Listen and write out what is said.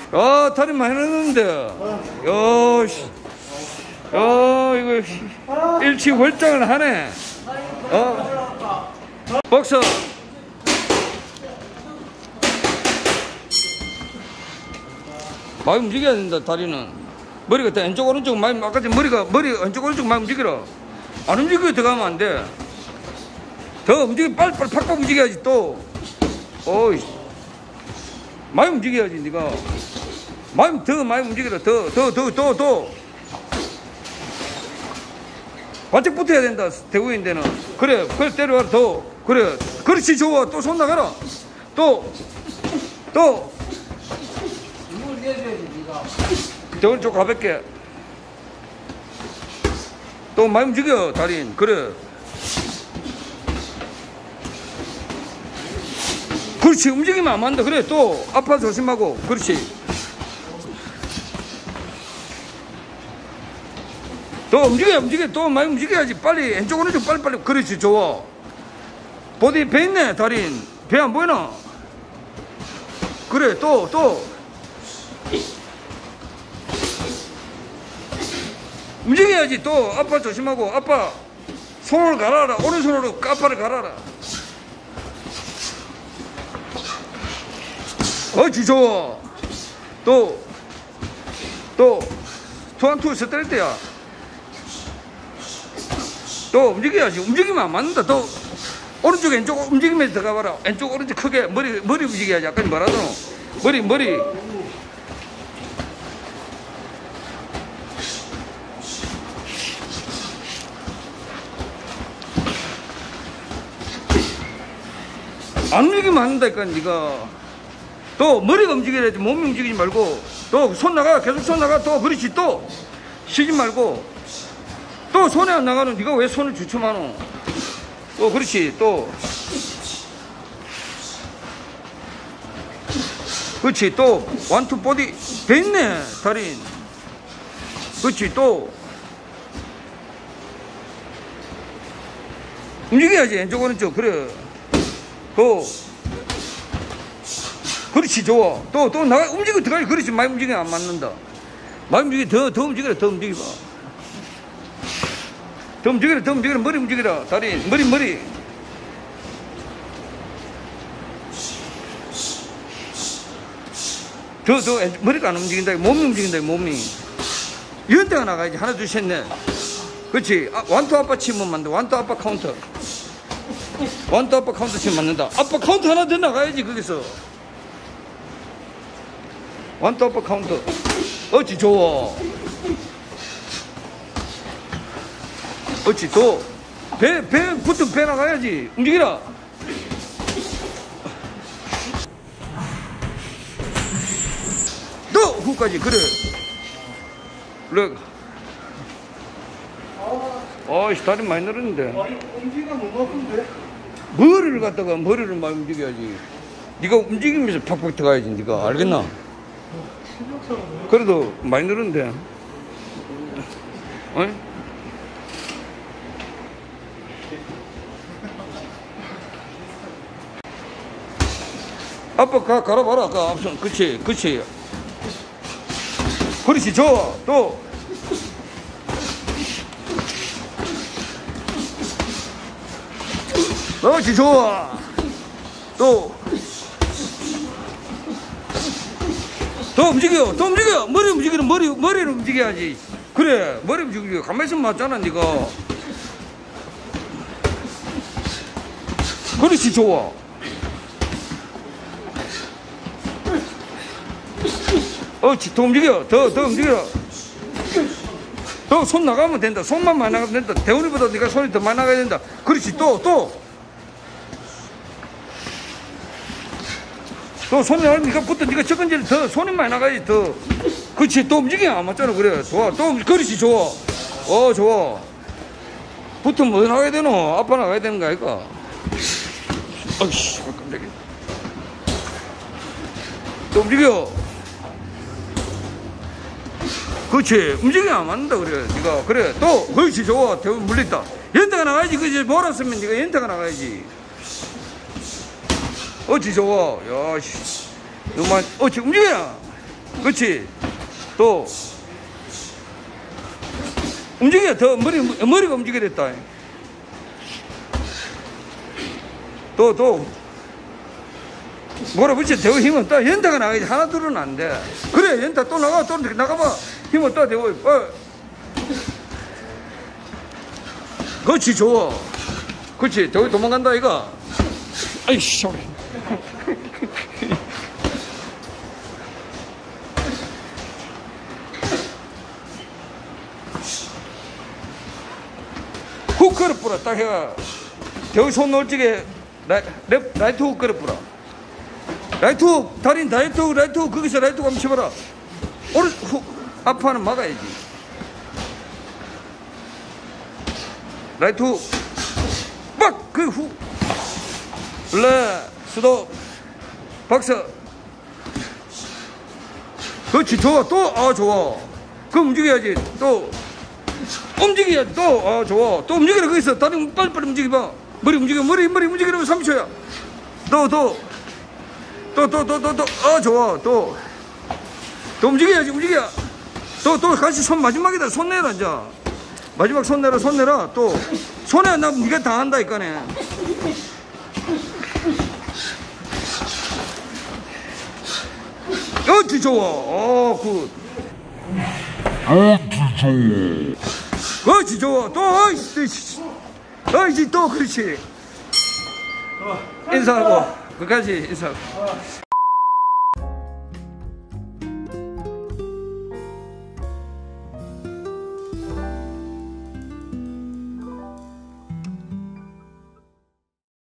아, 다리 많이 넣는데. 야, 씨. 야, 이거, 일치 월장을 하네. 박사. 많이 움직여야 된다, 다리는. 머리가 다 왼쪽, 오른쪽 많이, 아까 전에 머리 왼쪽, 오른쪽 많이 움직여라. 안 움직이고 들어가면 안 돼. 더 움직여, 빨리빨리 팍팍 움직여야지, 또. 어이. 많이 움직여야지, 니가. 더 많이 움직여라, 더. 바짝 붙어야 된다, 대구인데는. 그래, 때려와라, 더. 그래, 그렇지, 좋아. 또 손 나가라. 또. 힘을 내줘야지, 니가. 더 오른쪽 가볍게. 또 많이 움직여, 다리는. 그래. 그렇지, 움직이면 안 맞는다. 그래, 또 아파 조심하고. 그렇지. 또 움직여. 또 많이 움직여야지. 빨리 왼쪽 오른쪽 빨리. 그렇지, 좋아. 보디 배 있네, 다리는. 배 안 보이나? 그래, 또 움직여야지. 또 아빠 조심하고. 아빠 손을 갈아라. 오른손으로 아빠를 갈아라. 어찌 좋아. 또 투 스트레이트 때야. 또 움직여야지. 움직이면 안 맞는다. 또 오른쪽 왼쪽 움직이면서 들어가봐라. 왼쪽 오른쪽 크게 머리 움직여야지. 아까 말하더라. 머리. 안 움직이면 안 된다니까, 니가. 또 머리가 움직여야지. 몸이 움직이지 말고. 또 손 나가. 계속 손 나가. 또 그렇지. 또 쉬지 말고. 또 손에 안 나가는 니가 왜 손을 주춤하노? 또 그렇지. 또 그렇지. 또 원투 보디 돼 있네, 다리. 그렇지. 또 움직여야지. 왼쪽 오른쪽. 그래. 또 그렇지, 좋아. 또 나가. 움직여 들어가지. 그렇지. 많이 움직이면 안 맞는다. 많이 움직여. 더 움직여라. 더 움직여봐. 더 움직여라. 머리 움직여라. 다리 머리. 더 머리가 안 움직인다. 몸이 움직인다. 몸이. 연대가 나가야지. 하나, 둘, 셋, 넷. 그렇지. 완투 아빠 치면 맞는다. 완투 아빠 카운터. 완투 아빠 카운터 치면 맞는다. 아빠 카운터 하나 더 나가야지. 거기서 완투 아빠 카운터. 어찌 좋아. 어찌 또 배 붙으면 배 나가야지. 움직이라. 또 후까지. 그래. 아이씨, 다리 많이 늘었는데. 엄지가 너무 아픈데? 머리를 갖다가 머리를 많이 움직여야지. 네가 움직이면서 팍팍 들어가야지. 네가 알겠나? 그래도 많이 늘었는데. 어이? 아빠 갈아봐라. 아까 앞선. 그치. 그렇지, 좋아. 또 그렇지, 좋아. 또 움직여. 머리를 움직여야지. 그래, 머리 움직여. 가만히 있으면 맞잖아, 니가. 그렇지, 좋아. 더 움직여. 더 움직여라. 더 손 나가면 된다. 손만 많이 나가면 된다. 대우리보다 네가 손이 더 많이 나가야 된다. 그렇지. 또 손이 나가면 네가 붙어. 네가 적은지를 더 손이 많이 나가야지. 더. 그렇지. 또 움직여. 안 맞잖아. 그래. 좋아. 그렇지. 좋아. 좋아. 붙으면 뭐 나가야 되노? 아빠 나가야 되는 거 아닐까? 아이씨, 깜짝이야. 또 움직여. 그렇지. 움직이면 안 맞는다. 그래. 네가. 그래. 또. 그렇지. 좋아. 대부분 물렸다. 연타가 나가야지. 그지. 몰았으면 네가 연타가 나가야지. 어찌 좋아. 야, 씨. 너만. 어찌 움직여라. 그렇지. 또 움직여. 더 머리가 움직여야 됐다. 또 몰아붙여. 대고 힘은 또 연타가 나가야지. 하나 둘은 안 돼. 그래 연타 또 나가봐. 힘은 또 대고. 그렇지. 좋아. 그렇지. 저기 도망간다 이거. 아이씨. 훅 걸어 뿌려. 딱 해가 저기 손 놓을 적에 라이트 훅 걸어 뿌려. 라이트 훅. 다리는 라이트 훅. 거기서 라이트 훅 한번 쳐봐라. 오른 훅. 앞판은 막아야지. 라이트 훅. 막! 그 훅. 스톱. 박스. 그렇지. 좋아. 또. 좋아. 그럼 움직여야지. 또. 움직여야지. 또. 좋아. 또 움직여라. 거기서. 다리 빨리빨리 움직여봐. 머리 움직여. 머리 움직이려면 3초야. 또. 좋아. 또 움직여야지. 움직여. 또 같이 손 마지막이다. 손 내라 이제. 마지막 손 내라. 또 손에 나 네가 다 한다 이까네. 어찌 좋아. 굿. 어찌 좋아. 또 어이씨 또 그렇지. 인사하고 끝까지 인사.